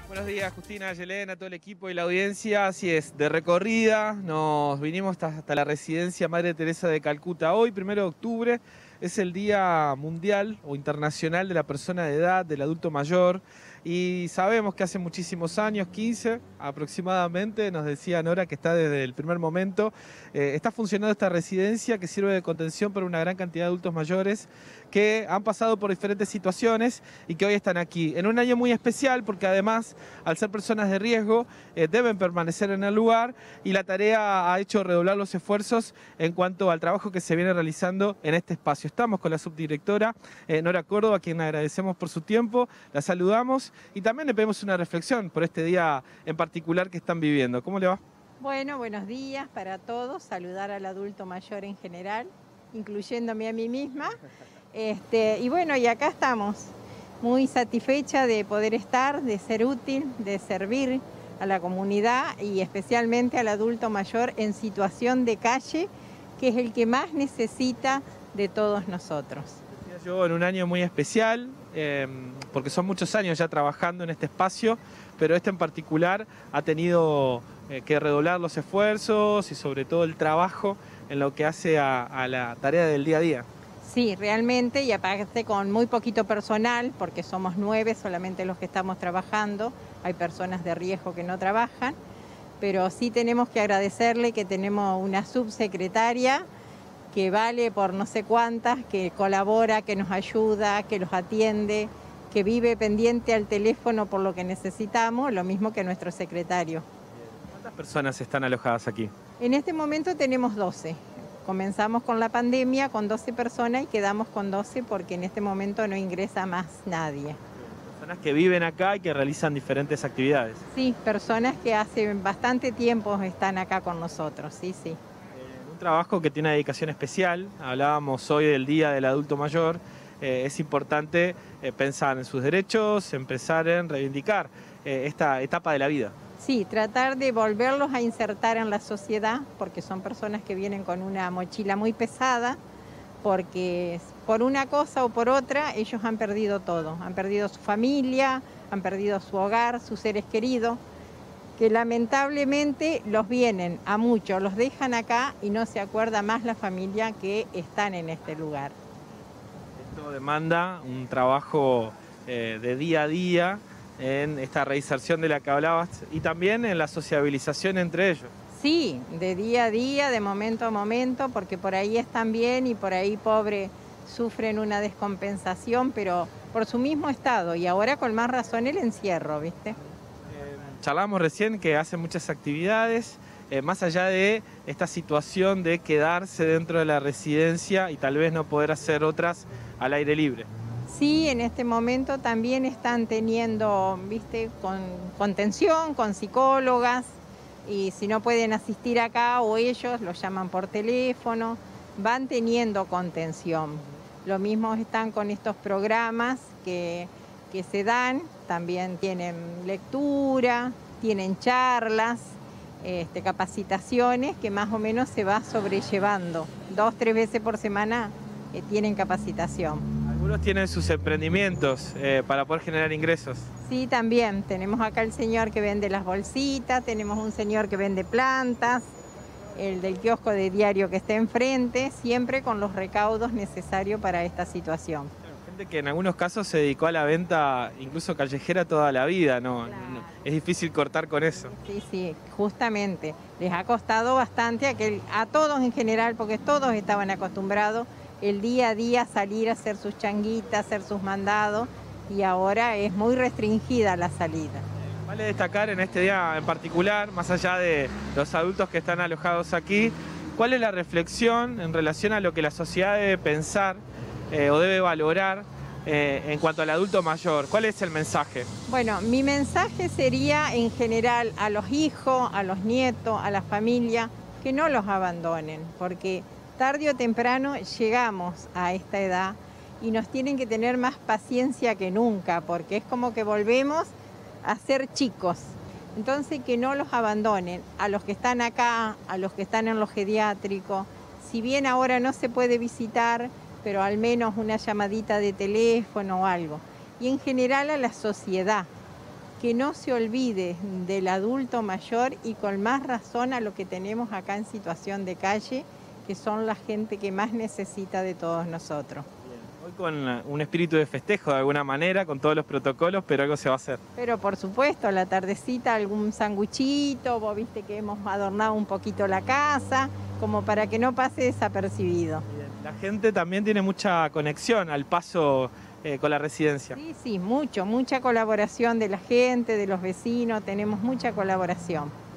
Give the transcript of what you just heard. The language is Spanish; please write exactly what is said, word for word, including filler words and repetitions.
Buenos días, Justina, Yelena, todo el equipo y la audiencia. Así es, de recorrida, nos vinimos hasta, hasta la residencia Madre Teresa de Calcuta. Hoy, primero de octubre, es el Día Mundial o Internacional de la Persona de Edad, del Adulto Mayor. Y sabemos que hace muchísimos años, quince aproximadamente, nos decía Nora que está desde el primer momento, eh, está funcionando esta residencia que sirve de contención para una gran cantidad de adultos mayores que han pasado por diferentes situaciones y que hoy están aquí. En un año muy especial porque además, al ser personas de riesgo, eh, deben permanecer en el lugar y la tarea ha hecho redoblar los esfuerzos en cuanto al trabajo que se viene realizando en este espacio. Estamos con la subdirectora eh, Nora Córdoba, a quien agradecemos por su tiempo, la saludamos y también le pedimos una reflexión por este día en particular que están viviendo. ¿Cómo le va? Bueno, buenos días para todos, saludar al adulto mayor en general, incluyéndome a mí misma. Este, y bueno, y acá estamos, muy satisfecha de poder estar, de ser útil, de servir a la comunidad y especialmente al adulto mayor en situación de calle, que es el que más necesita de todos nosotros. Yo en un año muy especial, eh, porque son muchos años ya trabajando en este espacio, pero este en particular ha tenido eh, que redoblar los esfuerzos y sobre todo el trabajo en lo que hace a, a la tarea del día a día. Sí, realmente, y aparte con muy poquito personal, porque somos nueve solamente los que estamos trabajando, hay personas de riesgo que no trabajan, pero sí tenemos que agradecerle que tenemos una subsecretaria que vale por no sé cuántas, que colabora, que nos ayuda, que los atiende, que vive pendiente al teléfono por lo que necesitamos, lo mismo que nuestro secretario. ¿Cuántas personas están alojadas aquí? En este momento tenemos doce. Comenzamos con la pandemia con doce personas y quedamos con doce porque en este momento no ingresa más nadie. Personas que viven acá y que realizan diferentes actividades. Sí, personas que hace bastante tiempo están acá con nosotros, sí, sí. Un trabajo que tiene una dedicación especial, hablábamos hoy del Día del Adulto Mayor, eh, es importante eh, pensar en sus derechos, empezar en reivindicar eh, esta etapa de la vida. Sí, tratar de volverlos a insertar en la sociedad, porque son personas que vienen con una mochila muy pesada, porque por una cosa o por otra ellos han perdido todo, han perdido su familia, han perdido su hogar, sus seres queridos, que lamentablemente los vienen a muchos, los dejan acá y no se acuerda más la familia que están en este lugar. Esto demanda un trabajo eh, de día a día, en esta reinserción de la que hablabas y también en la sociabilización entre ellos. Sí, de día a día, de momento a momento, porque por ahí están bien y por ahí, pobre, sufren una descompensación, pero por su mismo estado y ahora con más razón el encierro, ¿viste? Eh, charlamos recién que hacen muchas actividades, eh, más allá de esta situación de quedarse dentro de la residencia y tal vez no poder hacer otras al aire libre. Sí, en este momento también están teniendo, viste, con contención, con psicólogas, y si no pueden asistir acá o ellos los llaman por teléfono, van teniendo contención. Lo mismo están con estos programas que, que se dan, también tienen lectura, tienen charlas, este, capacitaciones que más o menos se va sobrellevando. Dos, tres veces por semana eh, tienen capacitación. Algunos tienen sus emprendimientos eh, para poder generar ingresos. Sí, también. Tenemos acá el señor que vende las bolsitas, tenemos un señor que vende plantas, el del kiosco de diario que está enfrente, siempre con los recaudos necesarios para esta situación. Claro, gente que en algunos casos se dedicó a la venta incluso callejera toda la vida, ¿no? Claro. No, es difícil cortar con eso. Sí, sí, justamente. Les ha costado bastante a, que, a todos en general, porque todos estaban acostumbrados el día a día salir a hacer sus changuitas, hacer sus mandados, y ahora es muy restringida la salida. Vale destacar en este día en particular, más allá de los adultos que están alojados aquí, ¿cuál es la reflexión en relación a lo que la sociedad debe pensar eh, o debe valorar eh, en cuanto al adulto mayor? ¿Cuál es el mensaje? Bueno, mi mensaje sería en general a los hijos, a los nietos, a la familia, que no los abandonen, porque tarde o temprano llegamos a esta edad y nos tienen que tener más paciencia que nunca, porque es como que volvemos a ser chicos. Entonces, que no los abandonen, a los que están acá, a los que están en los geriátricos. Si bien ahora no se puede visitar, pero al menos una llamadita de teléfono o algo. Y en general a la sociedad, que no se olvide del adulto mayor y con más razón a lo que tenemos acá en situación de calle, que son la gente que más necesita de todos nosotros. Hoy con un espíritu de festejo de alguna manera, con todos los protocolos, pero algo se va a hacer. Pero por supuesto, a la tardecita algún sanguchito, vos viste que hemos adornado un poquito la casa, como para que no pase desapercibido. Bien. La gente también tiene mucha conexión al paso eh, con la residencia. Sí, sí, mucho, mucha colaboración de la gente, de los vecinos, tenemos mucha colaboración.